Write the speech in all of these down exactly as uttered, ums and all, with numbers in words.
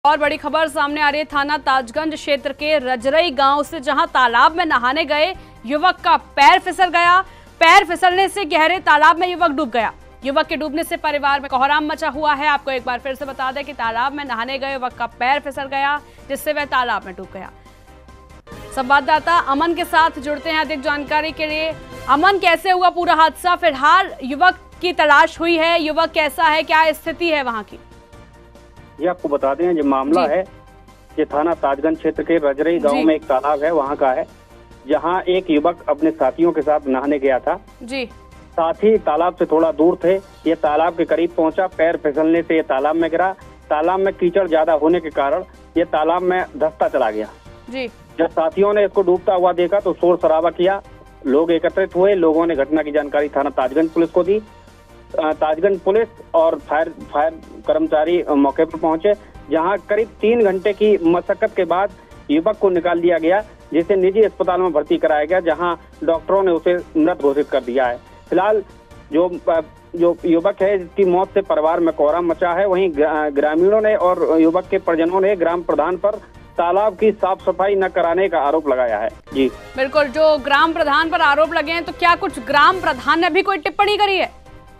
और बड़ी खबर सामने आ रही है थाना ताजगंज क्षेत्र के रजरई गांव से, जहां तालाब में नहाने गए युवक का पैर फिसल गया। पैर फिसलने से गहरे तालाब में युवक डूब गया। युवक के डूबने से परिवार में कोहराम मचा हुआ है। आपको एक बार फिर से बता दें कि तालाब में नहाने गए युवक का पैर फिसल गया, जिससे वह तालाब में डूब गया। संवाददाता अमन के साथ जुड़ते हैं अधिक जानकारी के लिए। अमन, कैसे हुआ पूरा हादसा? फिलहाल युवक की तलाश हुई है, युवक कैसा है, क्या स्थिति है वहां की? ये आपको बता दें, जो मामला है ये थाना ताजगंज क्षेत्र के रजरई गांव में एक तालाब है, वहां का है, जहां एक युवक अपने साथियों के साथ नहाने गया था। जी। साथ ही तालाब से थोड़ा दूर थे। ये तालाब के करीब पहुंचा, पैर फिसलने से ये तालाब में गिरा। तालाब में कीचड़ ज्यादा होने के कारण ये तालाब में धंसता चला गया। जी। जब साथियों ने इसको डूबता हुआ देखा तो शोर शराबा किया, लोग एकत्रित हुए। लोगों ने घटना की जानकारी थाना ताजगंज पुलिस को दी। ताजगंज पुलिस और फायर फायर कर्मचारी मौके पर पहुंचे, जहां करीब तीन घंटे की मशक्कत के बाद युवक को निकाल दिया गया, जिसे निजी अस्पताल में भर्ती कराया गया, जहां डॉक्टरों ने उसे मृत घोषित कर दिया है। फिलहाल जो जो युवक है, जिसकी मौत से परिवार में कोहराम मचा है, वहीं ग्रामीणों ने और युवक के परिजनों ने ग्राम प्रधान पर तालाब की साफ सफाई न कराने का आरोप लगाया है। जी बिल्कुल, जो ग्राम प्रधान पर आरोप लगे हैं, तो क्या कुछ ग्राम प्रधान ने भी कोई टिप्पणी करी है?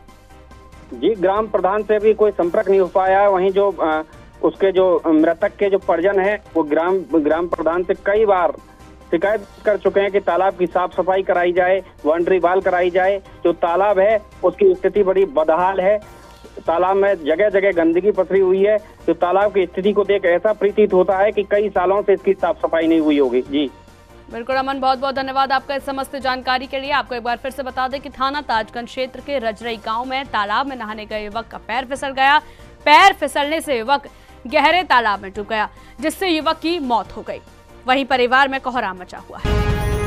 जी, ग्राम प्रधान से भी कोई संपर्क नहीं हो पाया। वहीं जो आ, उसके जो मृतक के जो परिजन है, वो ग्राम ग्राम प्रधान से कई बार शिकायत कर चुके हैं कि तालाब की साफ सफाई कराई जाए, बाउंड्री वाल कराई जाए। जो तालाब है उसकी स्थिति बड़ी बदहाल है। तालाब में जगह जगह गंदगी पसरी हुई है। तो तालाब की स्थिति को देख ऐसा प्रतीत होता है कि कई सालों से इसकी साफ सफाई नहीं हुई होगी। जी बिल्कुल अमन, बहुत बहुत धन्यवाद आपका इस समस्त जानकारी के लिए। आपको एक बार फिर से बता दें कि थाना ताजगंज क्षेत्र के रजरई गांव में तालाब में नहाने गए युवक का पैर फिसल गया। पैर फिसलने से युवक गहरे तालाब में डूब गया, जिससे युवक की मौत हो गई। वहीं परिवार में कोहराम मचा हुआ है।